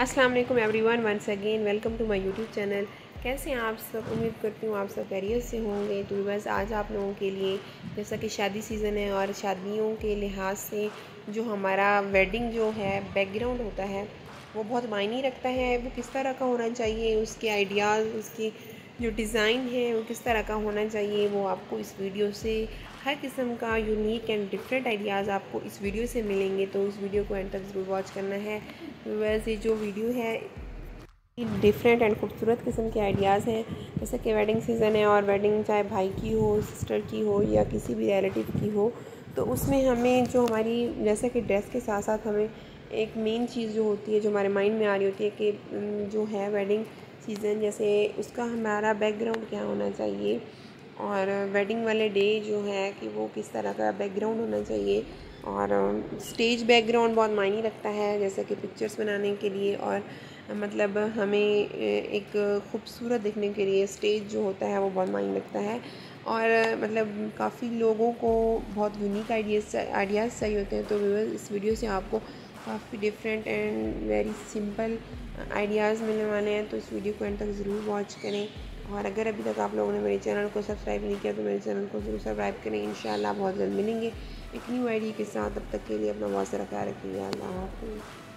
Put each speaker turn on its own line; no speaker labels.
अस्सलाम वालेकुम everyone, once again welcome to my YouTube channel. कैसे हैं आप सब? उम्मीद करती हूँ आप सब खैरियत से होंगे। तो बस आज आप लोगों के लिए, जैसा कि शादी सीज़न है और शादियों के लिहाज से जो हमारा वेडिंग जो है बैकग्राउंड होता है वो बहुत मायने रखता है। वो किस तरह का होना चाहिए, उसके आइडियाज़, उसकी जो डिज़ाइन है वो किस तरह का होना चाहिए, वो आपको इस वीडियो से हर किस्म का यूनिक एंड डिफरेंट आइडियाज़ आपको इस वीडियो से मिलेंगे। तो इस वीडियो को एंड तक ज़रूर वॉच करना है। वैसे ये जो वीडियो है डिफरेंट एंड खूबसूरत किस्म के आइडियाज़ हैं। जैसे कि वेडिंग सीज़न है और वेडिंग चाहे भाई की हो, सिस्टर की हो या किसी भी रिलेटिव की हो, तो उसमें हमें जो हमारी, जैसे कि ड्रेस के साथ साथ हमें एक मेन चीज़ जो होती है, जो हमारे माइंड में आ रही होती है कि जो है वेडिंग सीज़न, जैसे उसका हमारा बैकग्राउंड क्या होना चाहिए और वेडिंग वाले डे जो है कि वो किस तरह का बैकग्राउंड होना चाहिए। और स्टेज बैकग्राउंड बहुत मायने रखता है, जैसे कि पिक्चर्स बनाने के लिए और मतलब हमें एक खूबसूरत दिखने के लिए स्टेज जो होता है वो बहुत मायने रखता है। और मतलब काफ़ी लोगों को बहुत यूनिक आइडियाज़ चाहिए होते हैं। तो इस वीडियो से आपको काफ़ी different and very simple ideas मिलने वाले हैं। तो इस वीडियो को एंड तक ज़रूर वॉच करें। और अगर अभी तक आप लोगों ने मेरे चैनल को सब्सक्राइब नहीं किया तो मेरे चैनल को ज़रूर सब्सक्राइब करें। इंशाल्लाह बहुत जल्द मिलेंगे एक न्यू आइडिया के साथ। तब तक के लिए अपना बहुत सारा ख्याल रखिएगा। अल्लाह हाफ़िज़।